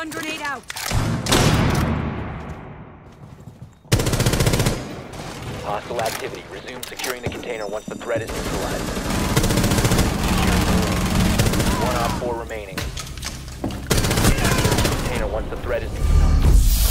Stun grenade out. Hostile activity. Resume securing the container once the threat is neutralized. One op 4 remaining. Container once the threat is neutralized.